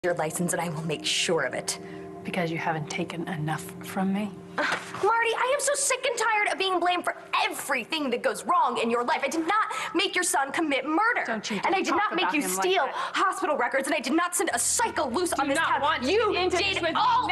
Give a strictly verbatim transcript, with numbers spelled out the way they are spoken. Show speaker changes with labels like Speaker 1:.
Speaker 1: your license, and I will make sure of it.
Speaker 2: Because you haven't taken enough from me?
Speaker 1: Uh, Marty, I am so sick and tired of being blamed for everything that goes wrong in your life. I did not make your son commit murder.
Speaker 2: Don't you
Speaker 1: and I did not make you steal
Speaker 2: like
Speaker 1: hospital records, and I did not send a psycho loose
Speaker 2: Do
Speaker 1: on this
Speaker 2: not
Speaker 1: town.
Speaker 2: want
Speaker 1: You
Speaker 2: into
Speaker 1: did
Speaker 2: this with
Speaker 1: all